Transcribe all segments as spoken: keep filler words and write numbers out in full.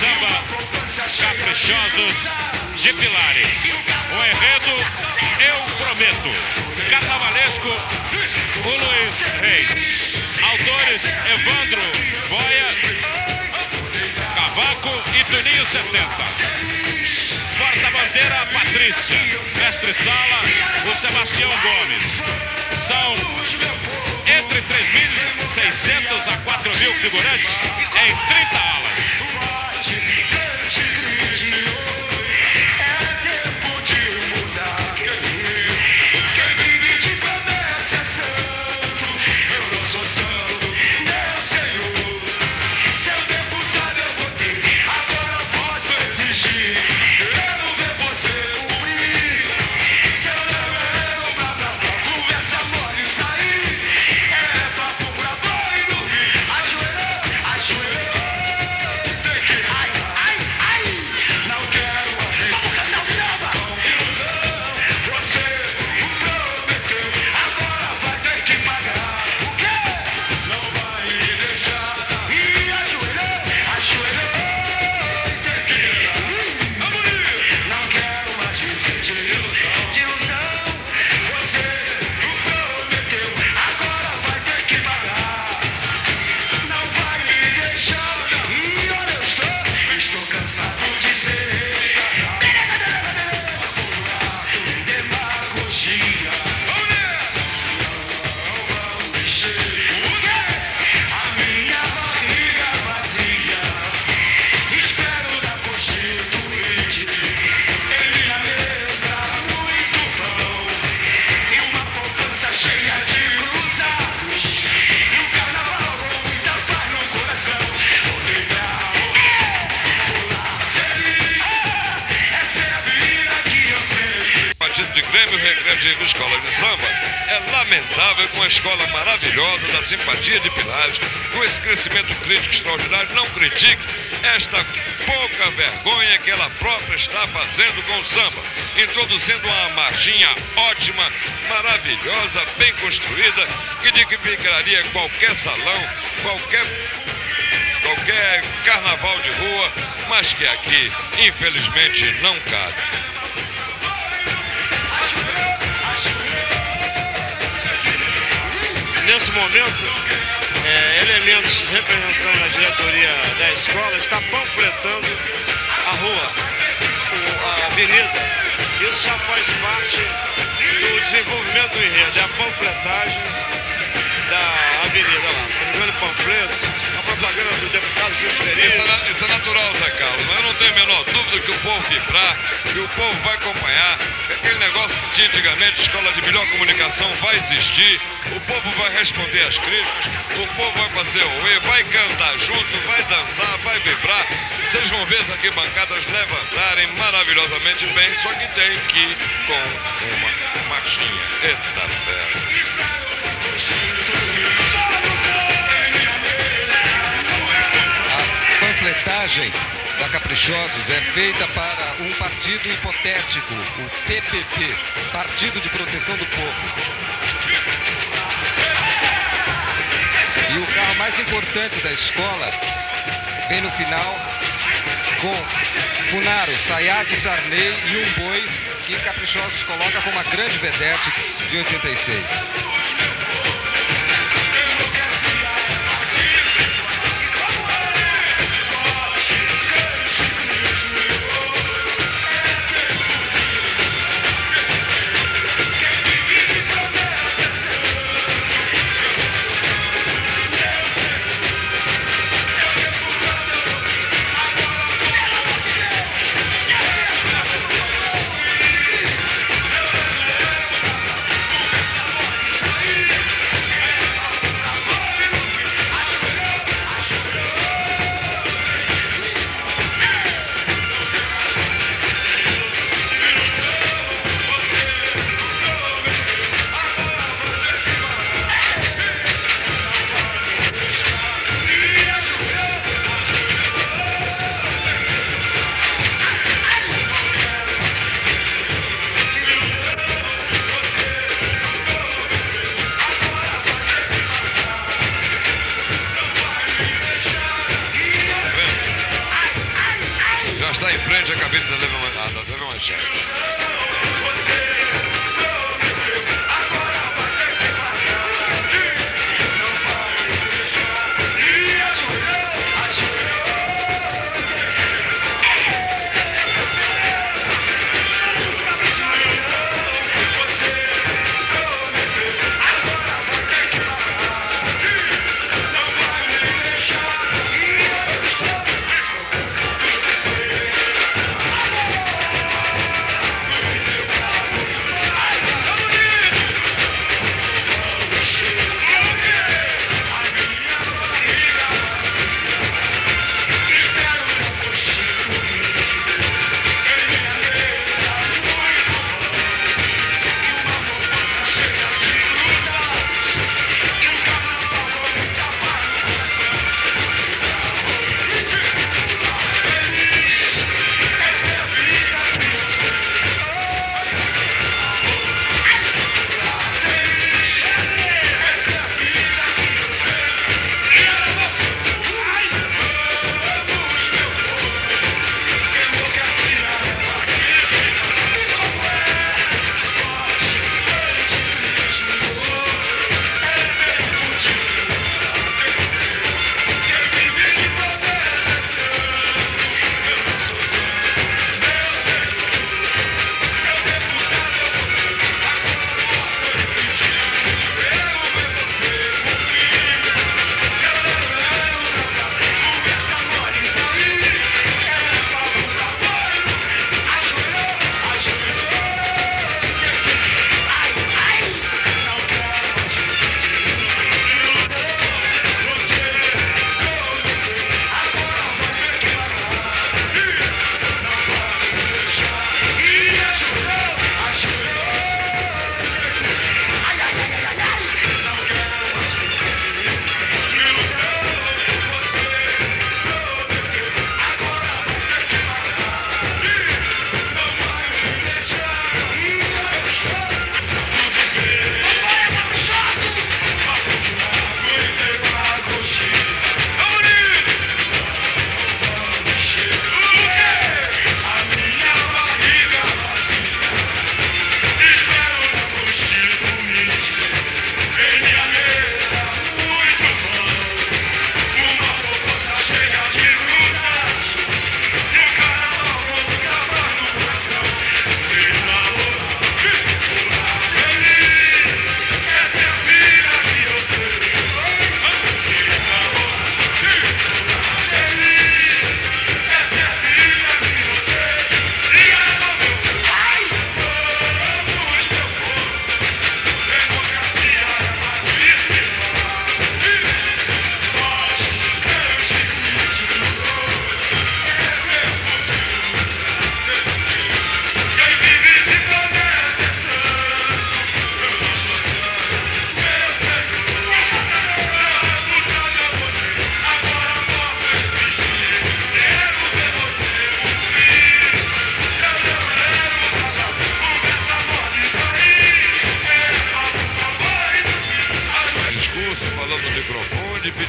samba Caprichosos de Pilares. O enredo Eu Prometo. Carnavalesco, o Luiz Reis. Autores Evandro Boia, Cavaco e Tuninho setenta. Porta-bandeira Patrícia. Mestre-sala o Sebastião Gomes. São entre três mil e seiscentos a quatro mil figurantes em trinta alas. De Grêmio Recreativo Escola de Samba é lamentável, com a escola maravilhosa da simpatia de Pilares, com esse crescimento crítico extraordinário. Não critique esta pouca vergonha que ela própria está fazendo com o samba, introduzindo uma marchinha ótima, maravilhosa, bem construída, que dignificaria qualquer salão, qualquer qualquer carnaval de rua, mas que aqui infelizmente não cabe. Nesse momento, é, elementos representando a diretoria da escola está panfletando a rua, o, a avenida. Isso já faz parte do desenvolvimento do enredo, é a panfletagem da avenida lá. Jogando panfletos, a propaganda do deputado Justo Pereira. Isso, é, isso é natural, Zé Carlos. Eu não tenho a menor dúvida que o povo vibrar, que o povo vai acompanhar. Aquele negócio que tinha antigamente, escola de melhor comunicação, vai existir. O povo vai responder às críticas, o povo vai fazer o E, vai cantar junto, vai dançar, vai vibrar. Vocês vão ver as arquibancadas levantarem maravilhosamente bem, só que tem que ir com uma marchinha. Eita ferro. A panfletagem da Caprichosos é feita para um partido hipotético, o P P P, Partido de Proteção do Povo. E o carro mais importante da escola, bem no final, com Funaro, Sayad, Sarney e um boi que Caprichosos coloca como uma grande vedete de oitenta e seis.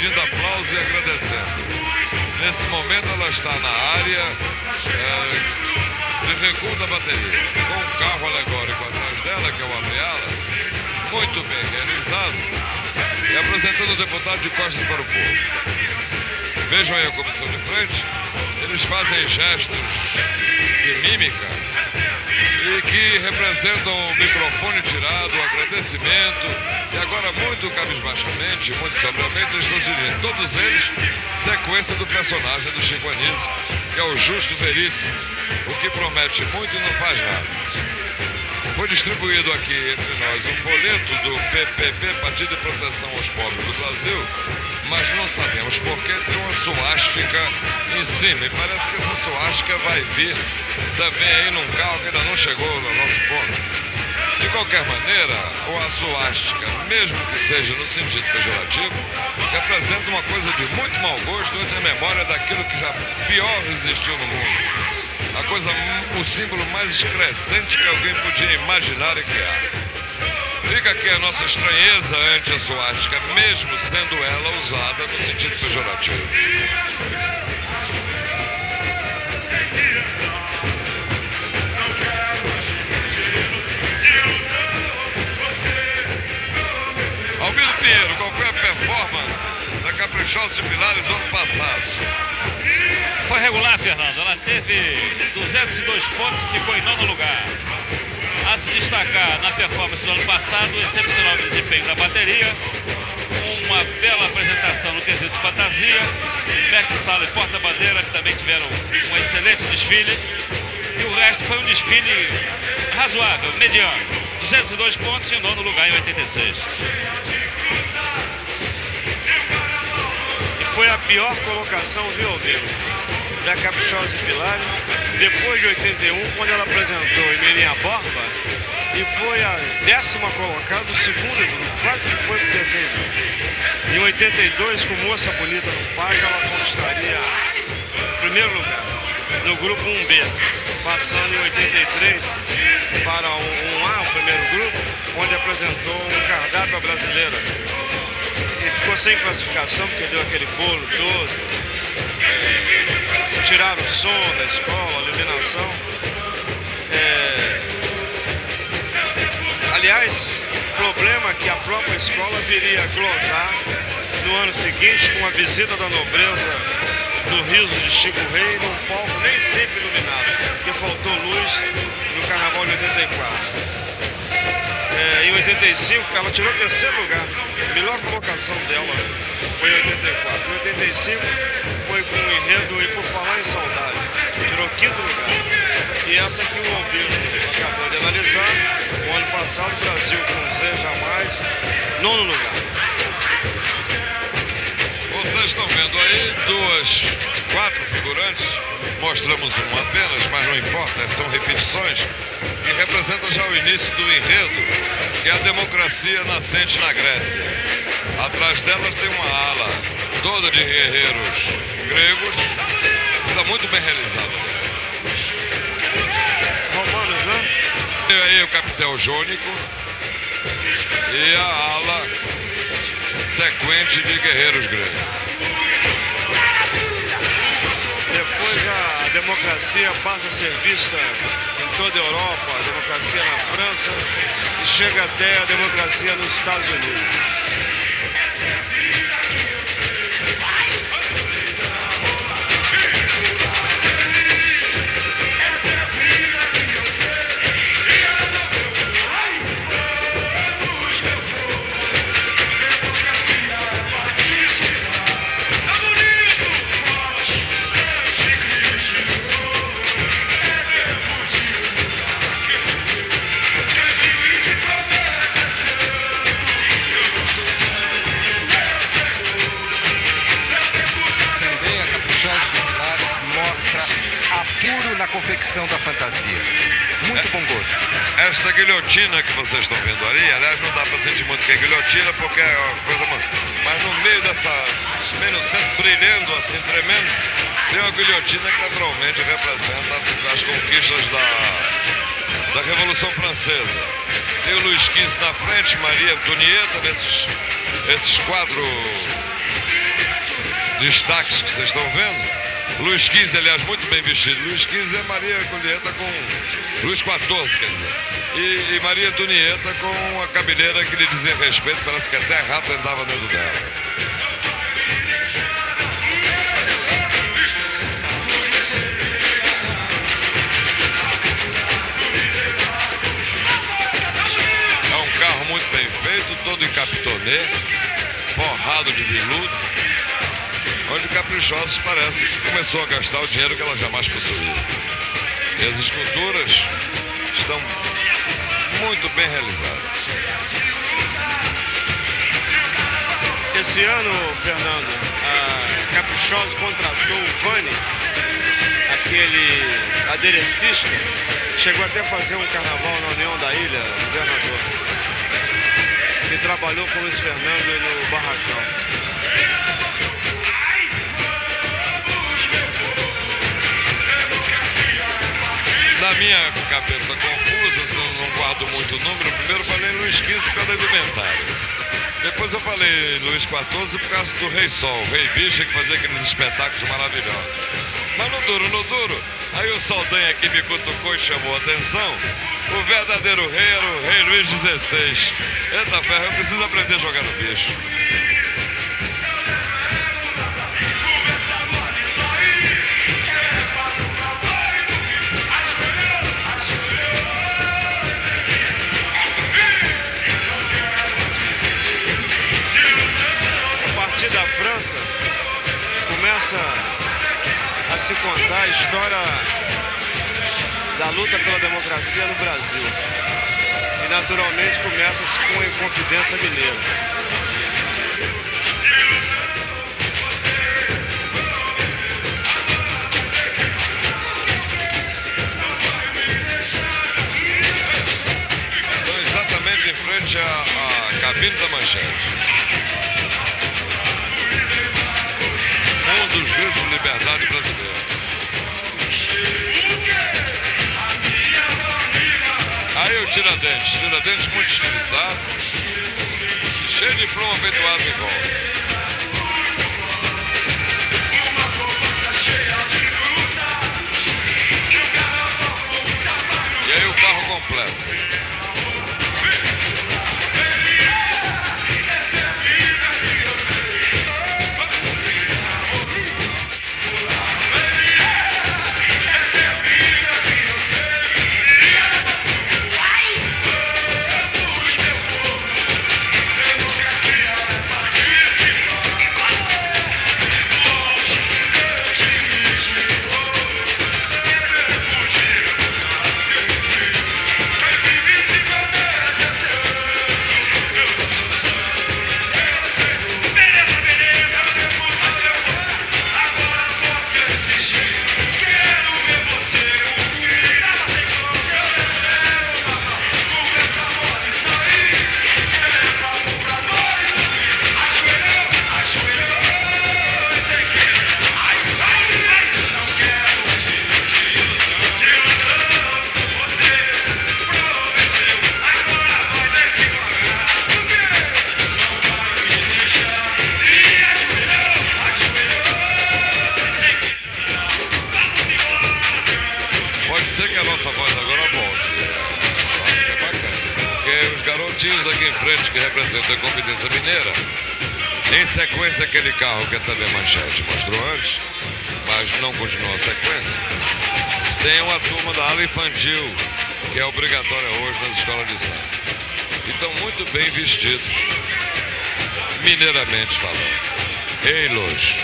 pedindo aplausos e agradecendo. Nesse momento ela está na área é, de recuo da bateria, com um carro alegórico atrás dela, que é o Ameala, muito bem realizado, e apresentando o deputado de costas para o povo. Vejam aí a comissão de frente, eles fazem gestos de mímica e que representam o microfone tirado, o agradecimento, e agora muito cabisbaixamente, muito sobriamente, eles estão dirigindo, todos eles, sequência do personagem do Chico Anísio, que é o Justo Veríssimo, o que promete muito e não faz nada. Foi distribuído aqui entre nós um folheto do P P P, Partido de Proteção aos Pobres do Brasil, mas não sabemos porque tem uma suástica em cima, e parece que essa suástica vai vir também aí num carro que ainda não chegou no nosso ponto. De qualquer maneira, a suástica, mesmo que seja no sentido pejorativo, representa uma coisa de muito mau gosto entre a memória daquilo que já pior existiu no mundo. A coisa, o símbolo mais excrescente que alguém podia imaginar e criar. Fica aqui a nossa estranheza ante a suástica, mesmo sendo ela usada no sentido pejorativo. Albino Pinheiro, qual foi a performance da Caprichosa de Pilares do ano passado? Foi regular, Fernando. Ela teve duzentos e dois pontos e ficou em nono lugar. A se destacar na performance do ano passado, o excepcional desempenho da bateria, uma bela apresentação no quesito de fantasia, mestre Sala e porta-bandeira, que também tiveram um excelente desfile, e o resto foi um desfile razoável, mediano. duzentos e dois pontos e o nono lugar em oitenta e seis. E foi a pior colocação, viu, Albino? Da Caprichosa de Pilares, depois de oitenta e um, quando ela apresentou Emilinha Borba, e foi a décima colocada do segundo grupo, quase que foi para o terceiro grupo. Em oitenta e dois, com Moça Bonita no Parque, ela conquistaria o primeiro lugar no grupo um B, passando em oitenta e três para um, um A, o primeiro grupo, onde apresentou um cardápio brasileiro. E ficou sem classificação, porque deu aquele bolo todo. É, tiraram o som da escola, a iluminação. É, aliás, problema é que a própria escola viria a glosar no ano seguinte com a visita da nobreza do riso de Chico Rei num palco nem sempre iluminado, porque faltou luz no Carnaval de oitenta e quatro. É, em oitenta e cinco, ela tirou o terceiro lugar. A melhor colocação dela foi em oitenta e quatro. Em oitenta e cinco, foi com o enredo E Por Falar em Saudade. Tirou quinto lugar. E essa que o Albino acabou de analisar. O ano passado, o Brasil com Zé Jamais, nono lugar. Vocês estão vendo aí duas, quatro figurantes. Mostramos uma apenas, mas não importa, são repetições. Que representa já o início do enredo, que é a democracia nascente na Grécia. Atrás delas tem uma ala toda de guerreiros gregos, está muito bem realizada. Romanos, né? E aí o capitão Jônico e a ala sequente de guerreiros gregos. Depois a democracia passa a ser vista em toda a Europa, a democracia na França, e chega até a democracia nos Estados Unidos. Na confecção da fantasia. Muito bom gosto. Esta guilhotina que vocês estão vendo ali, aliás, não dá para sentir muito que é guilhotina, porque é uma coisa muito... Mas no meio dessa... meio no centro, brilhando assim, tremendo, tem uma guilhotina que naturalmente representa as conquistas da, da Revolução Francesa. Tem o Luís quinze na frente, Maria Antonieta, esses, esses quadros destaques que vocês estão vendo. Luiz quinze, aliás, muito bem vestido. Luiz quinze é Maria Antonieta com... Luiz quatorze, quer dizer. E, e Maria Antonieta com a cabeleira que lhe dizia respeito. Parece que até rato andava dentro dela. É um carro muito bem feito, todo em capitonê, forrado de veludo, onde Caprichosos parece que começou a gastar o dinheiro que ela jamais possuía. E as esculturas estão muito bem realizadas. Esse ano, Fernando, a Caprichosos contratou o Vani, aquele aderecista, chegou até a fazer um carnaval na União da Ilha, governador, que trabalhou com o Luiz Fernando no Barracão. Na minha cabeça confusa, se eu não guardo muito o número, primeiro falei em Luiz quinze por causa da indumentária. Depois eu falei em Luiz quatorze por causa do Rei Sol, o Rei Bicha, que fazia aqueles espetáculos maravilhosos. Mas no duro, no duro, aí o Saldanha aqui me cutucou e chamou a atenção. O verdadeiro rei era o Rei Luís dezesseis. Eita ferro, eu preciso aprender a jogar no bicho. Da França começa a se contar a história da luta pela democracia no Brasil e naturalmente começa-se com a Inconfidência Mineira. Estou exatamente em frente à, à cabine da Manchete. Um dos gritos de liberdade brasileira. Aí o Tiradentes, Tiradentes muito estilizado, cheio de pluma peitoada em volta. E aí o carro completo. Aqui em frente que representa a Inconfidência Mineira. Em sequência, aquele carro que a T V Manchete mostrou antes, mas não continuou a sequência. Tem uma turma da ala infantil, que é obrigatória hoje nas escolas de samba. E estão muito bem vestidos, mineiramente falando. Ei-los!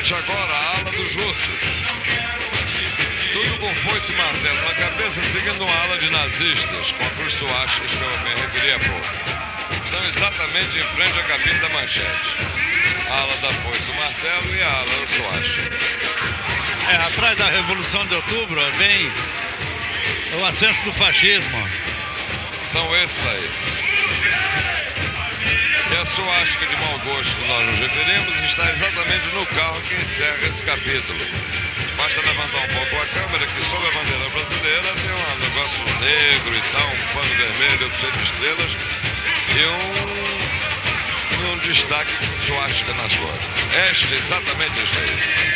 frente agora a ala dos russos. Tudo com foice e martelo na cabeça, seguindo uma ala de nazistas, com a cruz suástica que eu me referi há pouco. Estão exatamente em frente à cabine da manchete. A ala da foice, o martelo e a ala do suástica. É, atrás da Revolução de Outubro vem o ascenso do fascismo. São esses aí. E a suástica de mau gosto que nós nos referimos está exatamente no carro que encerra esse capítulo. Basta levantar um pouco a câmera que sob a bandeira brasileira tem um negócio negro e tal, um pano vermelho cheio de estrelas e um, e um destaque com suástica nas costas. Este, exatamente este aí.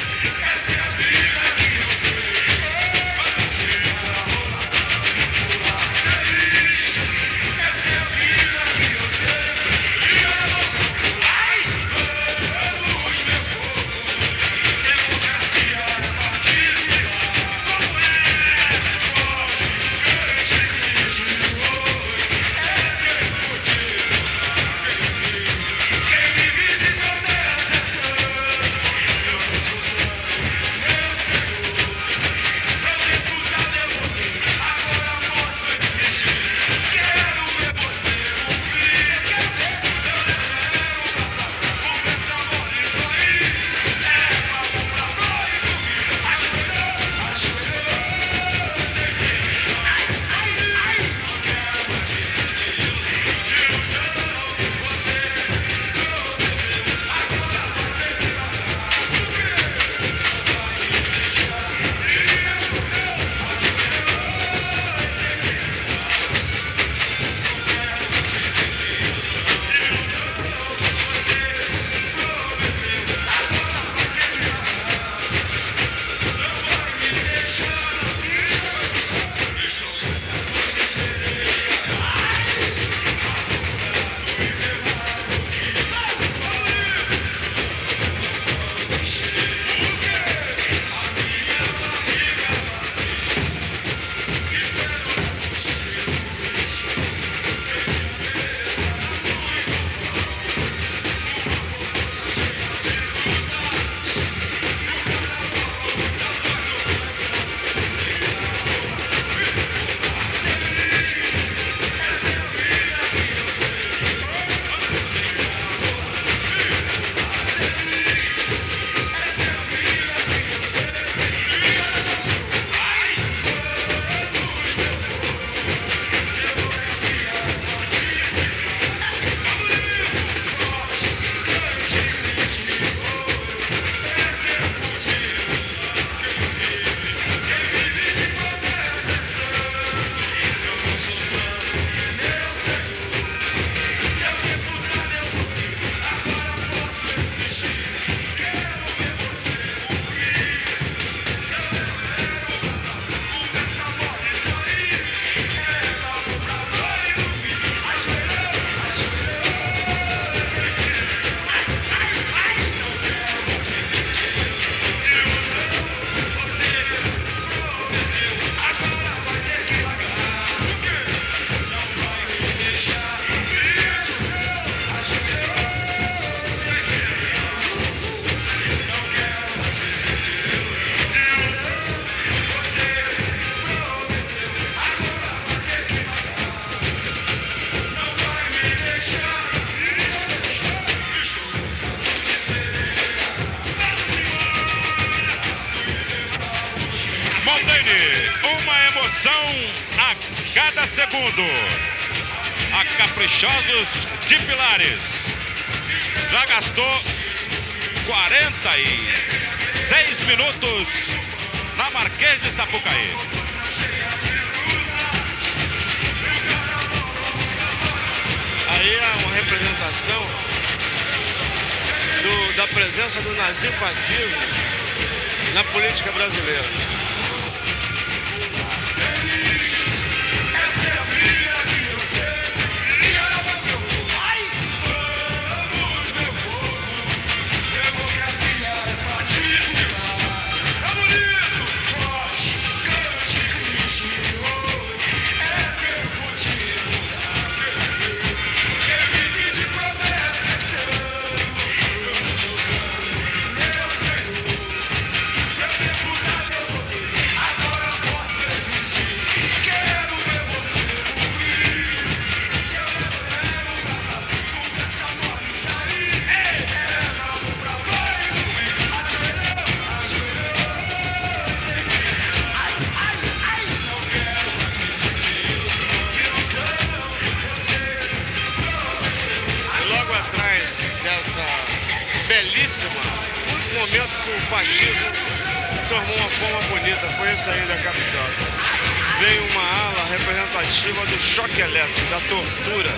A cada segundo, a Caprichosos de Pilares já gastou quarenta e seis minutos na Marquês de Sapucaí. Aí é uma representação do, da presença do nazifascismo na política brasileira. momento que o fascismo tomou uma forma bonita, foi esse aí da Capixota. Veio uma ala representativa do choque elétrico, da tortura.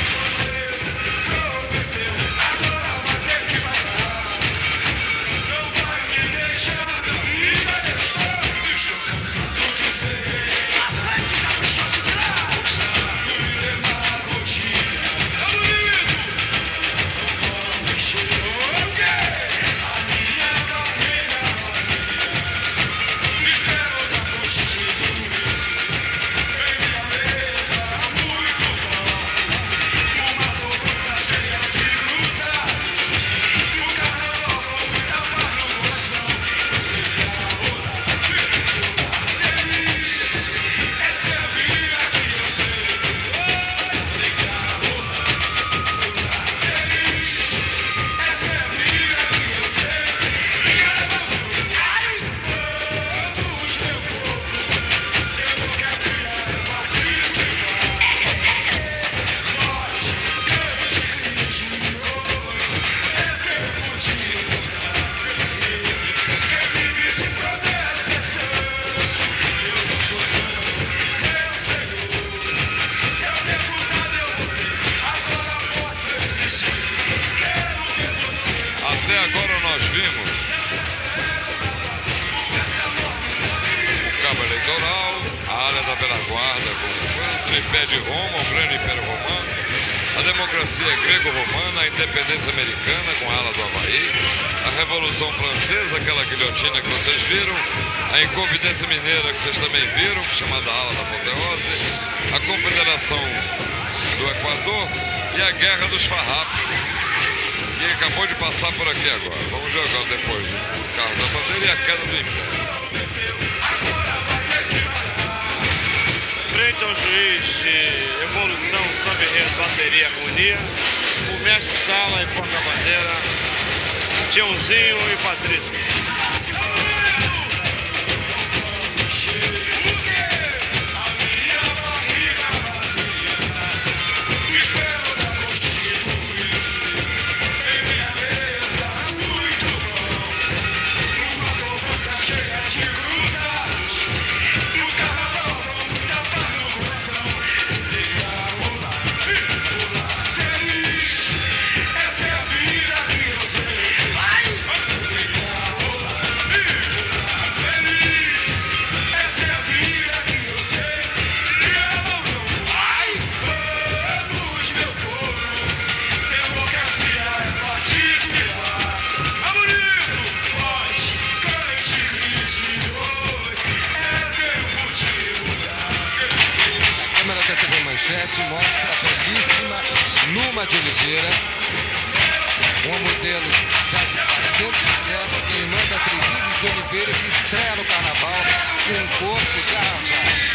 Até agora nós vimos o cabo eleitoral, a área da velha guarda, o tripé de Roma, o grande império romano, a democracia grego-romana, a independência americana com a ala do Havaí, a Revolução Francesa, aquela guilhotina que vocês viram, a Inconfidência Mineira que vocês também viram, chamada ala da apoteose, a Confederação do Equador e a Guerra dos Farrapos, que acabou de passar por aqui agora. Vamos ver agora depois o carro da bandeira e a queda do Império. Frente ao juiz de Evolução, Samba Enredo, Bateria e Harmonia, o mestre Sala e porta-bandeira, Tiãozinho e Patrícia. Mostra a belíssima Numa de Oliveira, um modelo já de bastante sucesso, que manda Trevisos de Oliveira, que estreia no carnaval com um corpo de arrasar.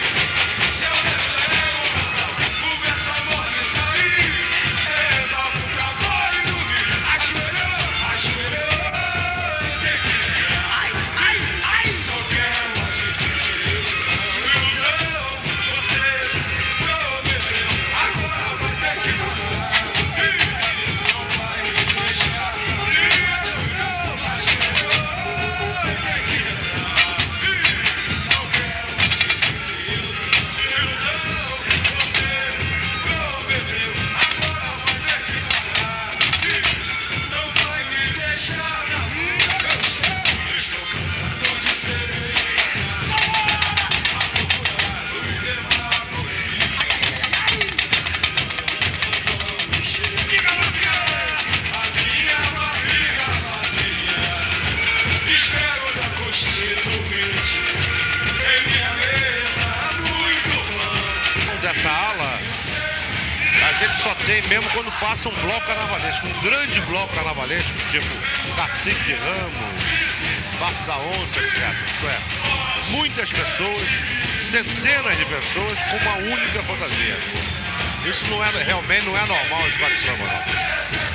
Dessa ala, a gente só tem mesmo quando passa um bloco carnavalesco, um grande bloco carnavalesco, tipo Cacique de Ramos, Bafo da Onça, etcétera. Isto é, muitas pessoas, centenas de pessoas com uma única fantasia. Isso não é, realmente não é normal em escola de samba, não.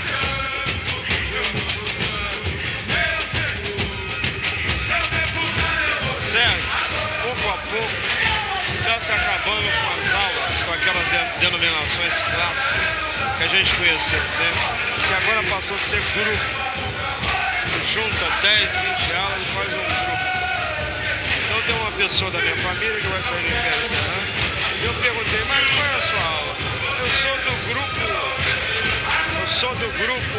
Sérgio, pouco a pouco está se acabando com as aulas, com aquelas de, denominações clássicas que a gente conheceu sempre, que agora passou a ser grupo. junta dez, vinte alas e faz um grupo. Então tem uma pessoa da minha família que vai sair no Império Serrano. E eu perguntei, mas qual é a sua aula? Eu sou do grupo, eu sou do grupo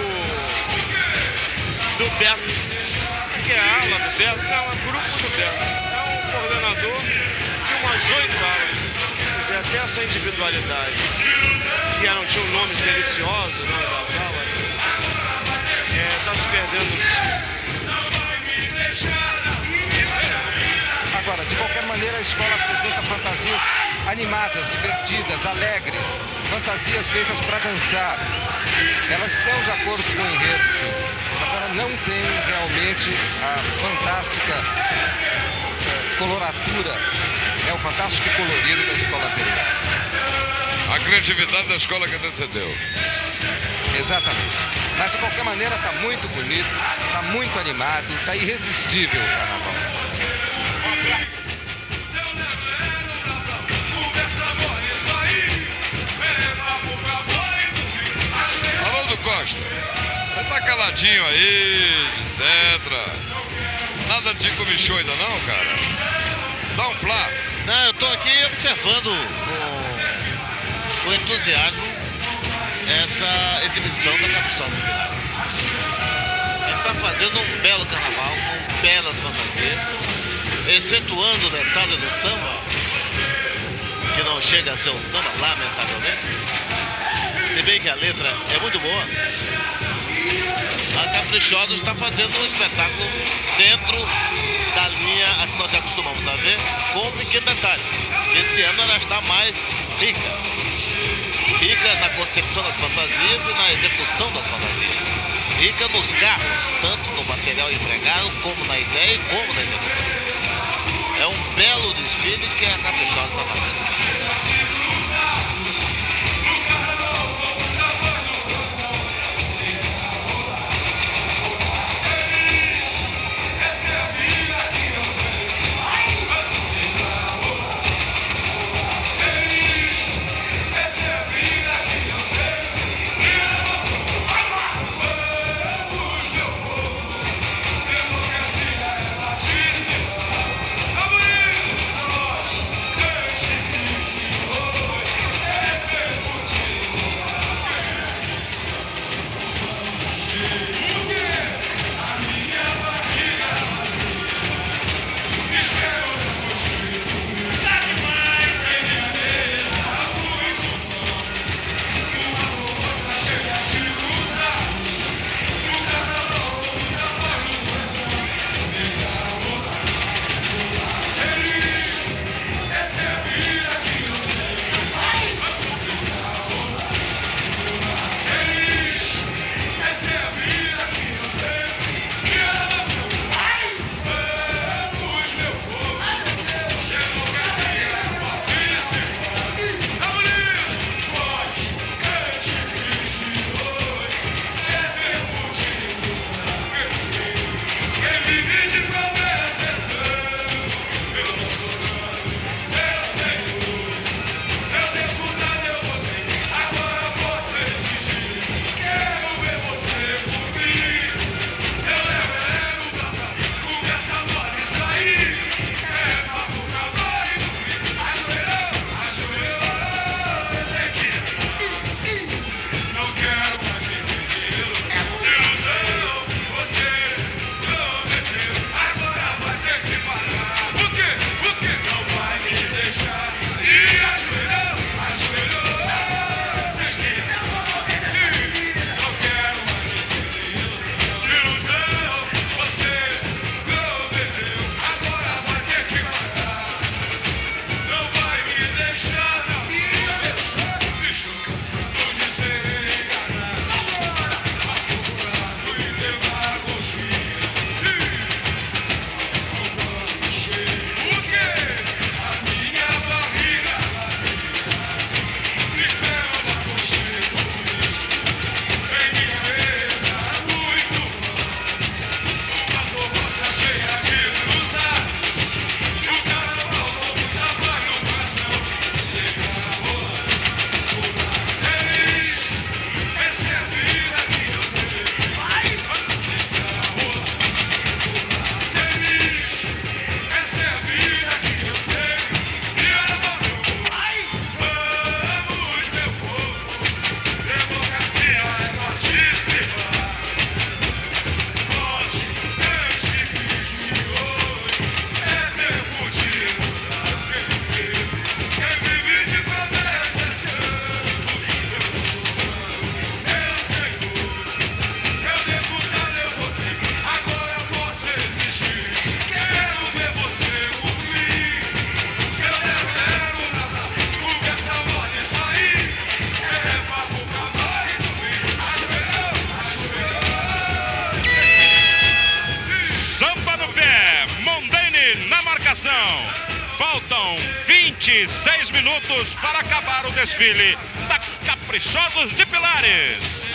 do Beto. Aqui é a ala do Beto? Não, é grupo do Beto. É um coordenador de umas oito alas. Quer dizer, até essa individualidade, que não tinha um nome delicioso, o nome das aulas, está é, se perdendo sim. Agora, de qualquer maneira, a escola apresenta fantasias animadas, divertidas, alegres, fantasias feitas para dançar. Elas estão de acordo com o enredo, sim. Agora, não tem realmente a fantástica é, coloratura, é o fantástico colorido da escola anterior. A criatividade da escola que antecedeu. Exatamente. Mas, de qualquer maneira, está muito bonito, está muito animado, está irresistível o carnaval. Haroldo Costa, você tá caladinho aí, etcétera. Nada de comichão ainda não, cara? Dá um plá. Não, eu tô aqui observando com, com entusiasmo essa exibição da Caprichosa dos Pilares. Está fazendo um belo carnaval, com belas fantasias, excetuando o detalhe do samba, que não chega a ser um samba, lamentavelmente. Se bem que a letra é muito boa, a Caprichosa está fazendo um espetáculo dentro da linha a que nós já acostumamos a ver, com um pequeno detalhe. Esse ano ela está mais rica. Rica na concepção das fantasias e na execução das fantasias. Rica nos carros, tanto no material empregado, como na ideia e como na execução. É um belo desfile que a Caprichosa está fazendo. atenção, faltam vinte e seis minutos para acabar o desfile da Caprichosos de Pilares.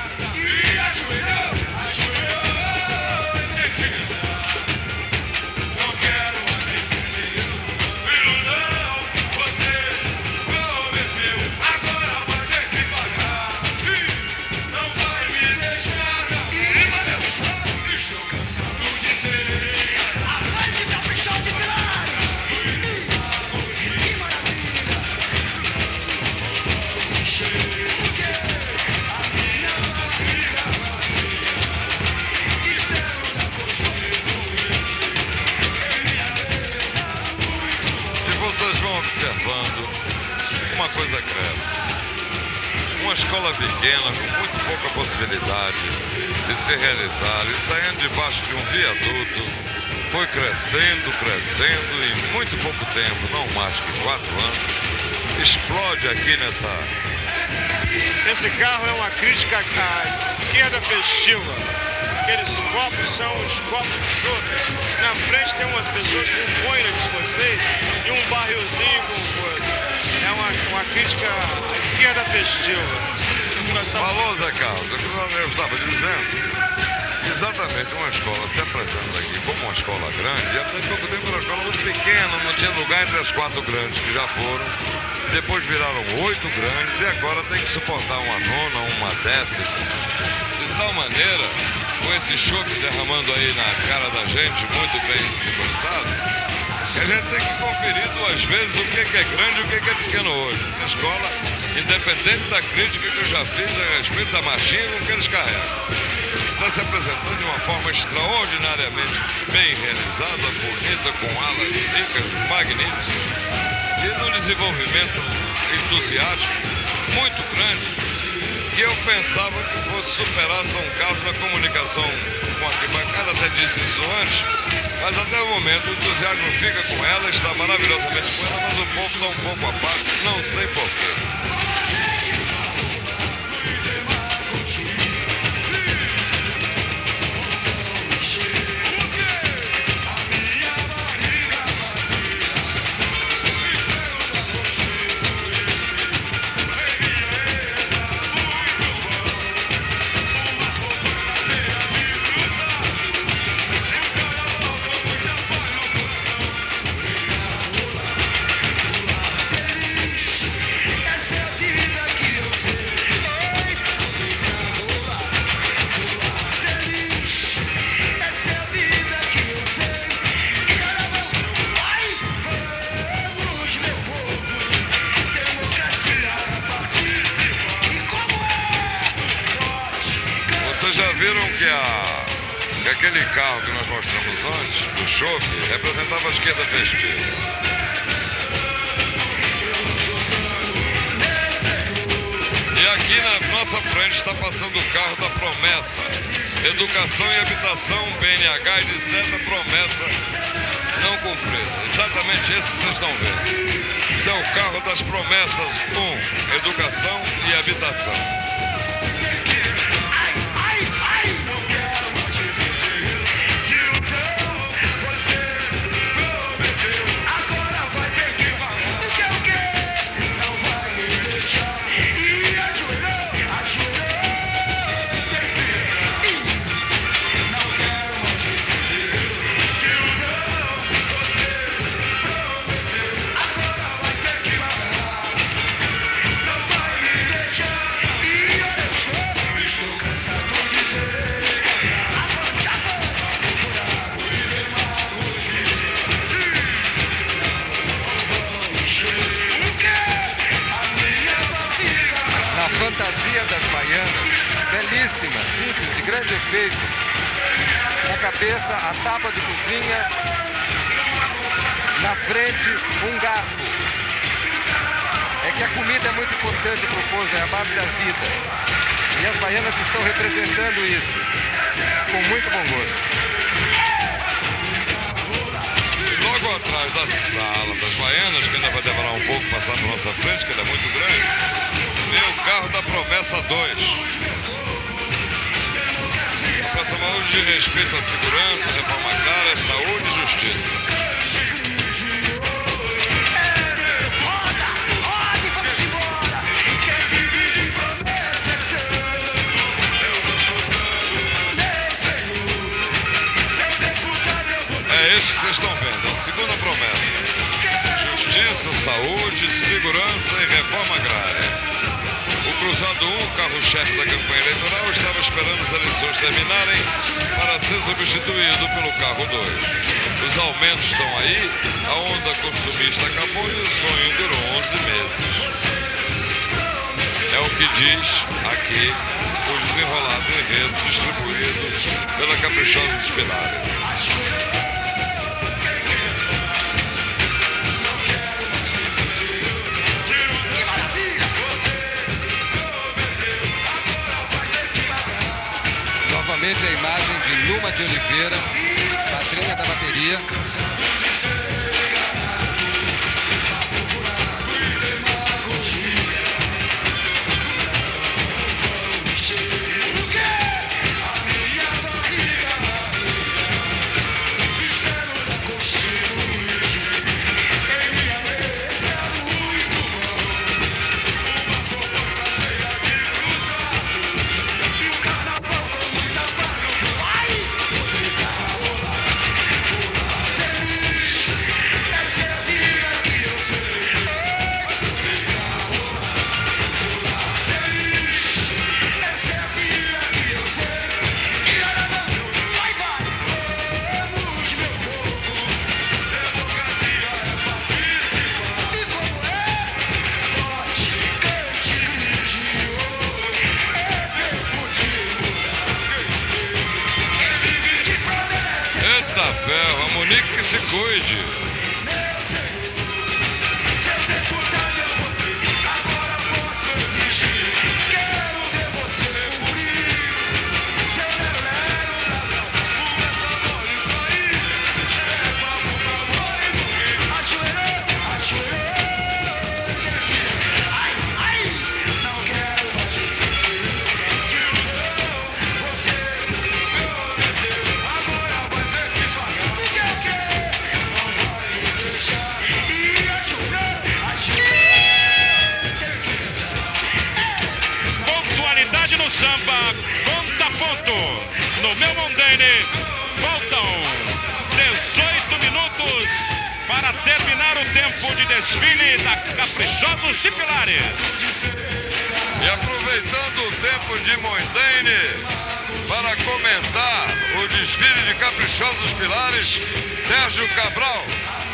Observando, uma coisa cresce. Uma escola pequena, com muito pouca possibilidade de se realizar, e saindo debaixo de um viaduto, foi crescendo, crescendo, e em muito pouco tempo, não mais que quatro anos, explode aqui nessa... Esse carro é uma crítica à esquerda festiva. Aqueles copos são os copos chope. Na frente tem umas pessoas com boina de escocês e um barrilzinho com coisa. É uma, uma crítica à esquerda festiva. Isso que nós estamos... Falou, Zé Carlos, eu estava dizendo, exatamente, uma escola se apresenta aqui como uma escola grande, e até pouco tempo era uma escola muito pequena, não tinha lugar entre as quatro grandes que já foram, depois viraram oito grandes e agora tem que suportar uma nona, uma décima. De tal maneira, com esse choque derramando aí na cara da gente, muito bem simbolizado, que a gente tem que conferir duas vezes o que é grande e o que é pequeno hoje. A escola, independente da crítica que eu já fiz a respeito da machinha com que eles carregam, está se apresentando de uma forma extraordinariamente bem realizada, bonita, com alas ricas, magníficas, e num desenvolvimento entusiástico muito grande, que eu pensava que fosse superar São Carlos na comunicação com a arquibancada, até disse isso antes, mas até o momento o entusiasmo fica com ela, está maravilhosamente com ela, mas o povo está um pouco à parte, não sei porquê. Vocês já viram que, a, que aquele carro que nós mostramos antes, do choque, representava a esquerda festiva. E aqui na nossa frente está passando o carro da promessa. Educação e habitação, B N H e etcétera, promessa não cumprida. Exatamente esse que vocês estão vendo. Esse é o carro das promessas um, educação e habitação. Fantasia das baianas, belíssima, simples, de grande efeito. Na cabeça, a tábua de cozinha, na frente, um garfo. É que a comida é muito importante para o povo, é a base da vida. E as baianas estão representando isso, com muito bom gosto. Logo atrás da, da ala das baianas, que ainda vai demorar um pouco passar para nossa frente, que ela é muito grande, vem o carro da promessa dois. Para saúde de respeito à segurança, reforma agrária, saúde e justiça. vocês estão vendo, a segunda promessa. Justiça, saúde, segurança e reforma agrária. O Cruzado um, carro-chefe da campanha eleitoral, estava esperando as eleições terminarem para ser substituído pelo carro dois. Os aumentos estão aí, a onda consumista acabou e o sonho durou onze meses. É o que diz aqui o desenrolado enredo distribuído pela Caprichosa dos Pilares. Novamente a imagem de Numa de Oliveira, madrinha da bateria. Ferro, a Monique que se cuide. Samba, ponta a ponto. No meu Mondaine, faltam dezoito minutos para terminar o tempo de desfile da Caprichosos de Pilares. E aproveitando o tempo de Mondaine para comentar o desfile de Caprichosos dos Pilares, Sérgio Cabral.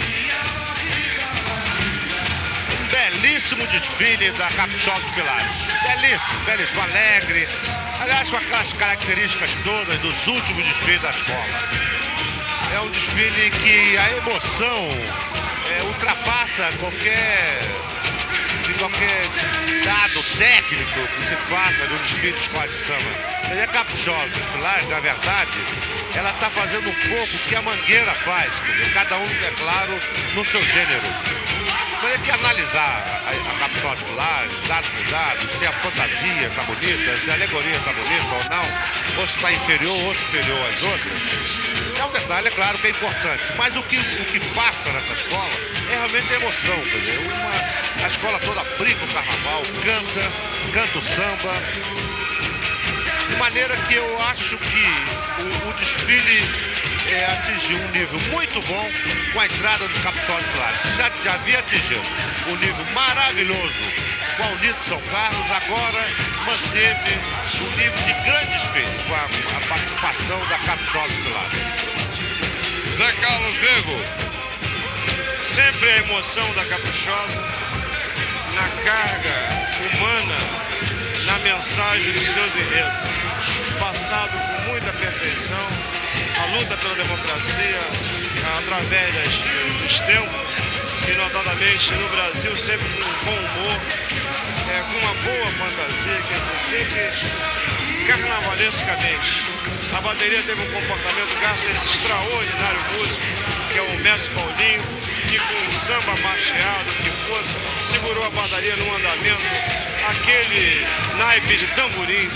Belíssimo desfile da Caprichosa dos Pilares. Belíssimo, belíssimo, alegre. Aliás, com aquelas características todas dos últimos desfiles da escola. É um desfile que a emoção é, ultrapassa qualquer, de qualquer dado técnico que se faça de um desfile de escola de samba. E a Caprichosa dos Pilares, na verdade, ela está fazendo um pouco o que a Mangueira faz. Quer dizer, cada um, é claro, no seu gênero. Mas tem que analisar a, a Caprichosa dos Pilares, dado por dado, se a fantasia está bonita, se a alegoria está bonita ou não, ou se está inferior ou superior às outras. É um detalhe, é claro que é importante. Mas o que, o que passa nessa escola é realmente a emoção. Quer dizer, uma, a escola toda brinca o carnaval, canta, canta o samba. De maneira que eu acho que o, o desfile é, atingiu um nível muito bom com a entrada dos Caprichosos dos Pilares. Já, já havia atingido um nível maravilhoso com a Unido de São Carlos, agora manteve um nível de grande desfile com a, a participação da Caprichosa dos Pilares. Zé Carlos Rego. Sempre a emoção da Caprichosa na carga humana, na mensagem dos seus enredos. Passado com muita perfeição, a luta pela democracia através das, dos tempos, e notadamente no Brasil sempre com bom humor, é, com uma boa fantasia, quer dizer, sempre carnavalescamente. A bateria teve um comportamento gasto desse extraordinário músico, que é o Mestre Paulinho, que com o samba marcheado, que força, segurou a bateria no andamento, aquele naipe de tamborins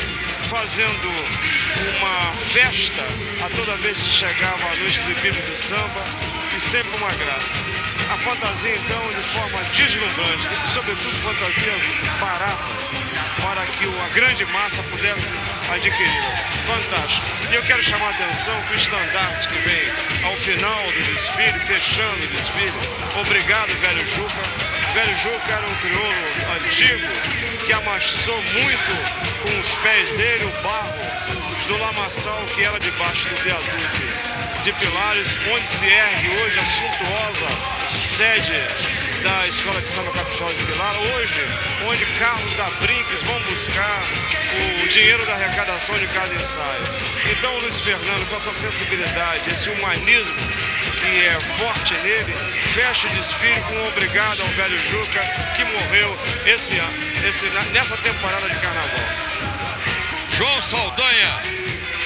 fazendo uma festa a toda vez que chegava a luz tribíblica do samba, e sempre uma graça. A fantasia, então, de forma deslumbrante, e sobretudo fantasias baratas, para que a grande massa pudesse adquiri-la. Fantástico. E eu quero chamar a atenção que o estandarte que vem ao final do desfile, fechando o desfile, obrigado, Velho Juca. Velho Juca era um crioulo antigo que amassou muito com os pés dele o barro do lamaçal que era debaixo do viaduto de Pilares, onde se ergue hoje a suntuosa sede da Escola de Samba Caprichosa de Pilar, hoje, onde carros da Brinks vão buscar o dinheiro da arrecadação de cada ensaio. Então, Luiz Fernando, com essa sensibilidade, esse humanismo que é forte nele, fecha o desfile com um obrigado ao Velho Juca, que morreu esse ano, esse, nessa temporada de carnaval. João Saldanha.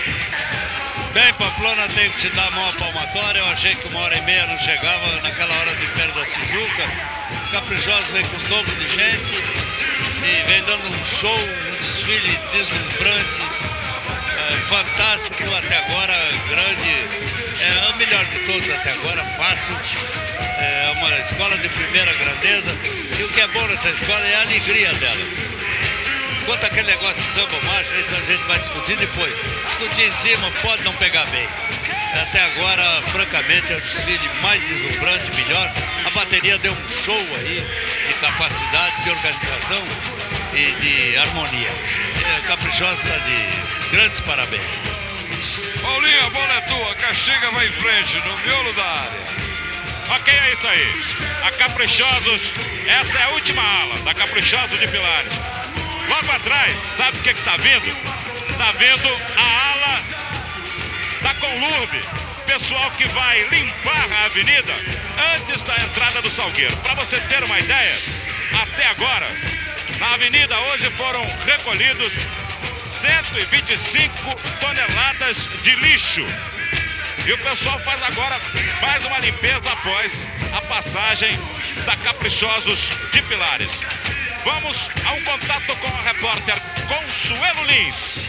Bem, Pamplona, tenho que te dar a mão palmatória. Eu achei que uma hora e meia não chegava naquela hora de perto da Tijuca. Caprichosa vem com um dobro de gente e vem dando um show, um desfile deslumbrante, é, fantástico até agora, grande, é o melhor de todos até agora, fácil. É uma escola de primeira grandeza e o que é bom nessa escola é a alegria dela. Quanto aquele negócio de samba marcha, isso a gente vai discutir depois. Discutir em cima pode não pegar bem. Até agora, francamente, é o desfile mais deslumbrante, melhor. A bateria deu um show aí de capacidade, de organização e de harmonia. É, Caprichosa está de grandes parabéns. Paulinho, a bola é tua. Caxiga vai em frente, no miolo da área. Ok, é isso aí. A Caprichosos, essa é a última ala da Caprichosos de Pilares. Logo atrás, sabe o que está vindo? Está vindo a ala da Conlurb, pessoal que vai limpar a avenida antes da entrada do Salgueiro. Para você ter uma ideia, até agora, na avenida hoje foram recolhidos cento e vinte e cinco toneladas de lixo. E o pessoal faz agora mais uma limpeza após a passagem da Caprichosos de Pilares. Vamos a um contato com a repórter Consuelo Lins.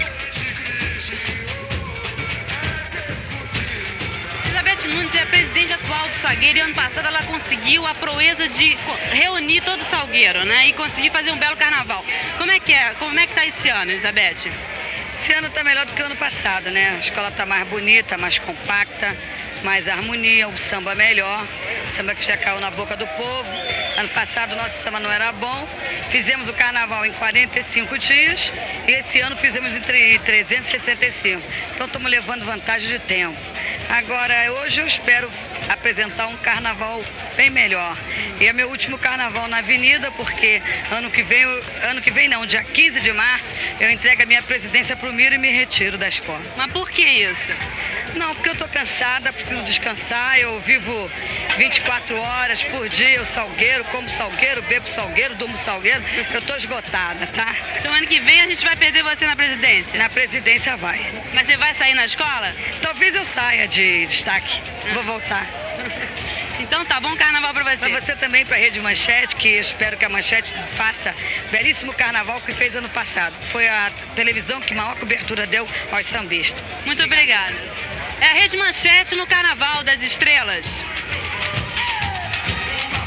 Elizabeth Nunes é a presidente atual do Salgueiro e ano passado ela conseguiu a proeza de reunir todo o Salgueiro, né? E conseguir fazer um belo carnaval. Como é que é? Como é que tá esse ano, Elizabeth? Esse ano está melhor do que o ano passado, né? A escola está mais bonita, mais compacta, mais harmonia, o samba melhor, samba que já caiu na boca do povo. Ano passado o nosso samba não era bom, fizemos o carnaval em quarenta e cinco dias e esse ano fizemos em trezentos e sessenta e cinco. Então estamos levando vantagem de tempo. Agora, hoje eu espero apresentar um carnaval bem melhor. E é meu último carnaval na avenida, porque ano que vem, ano que vem não, dia quinze de março, eu entrego a minha presidência para o Miro e me retiro da escola. Mas por que isso? Não, porque eu estou cansada, preciso descansar, eu vivo vinte e quatro horas por dia, eu salgueiro, como salgueiro, bebo salgueiro, durmo salgueiro, eu estou esgotada, tá? Então ano que vem a gente vai perder você na presidência? Na presidência vai. Mas você vai sair na escola? Talvez eu saia de destaque, vou voltar. Então tá bom carnaval pra você. Pra você também, pra Rede Manchete, que eu espero que a Manchete faça belíssimo carnaval que fez ano passado. Foi a televisão que maior cobertura deu aos sambistas. Muito obrigada. É a Rede Manchete no Carnaval das Estrelas.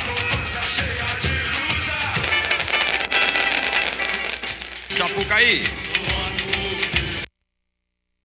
Sapucaí.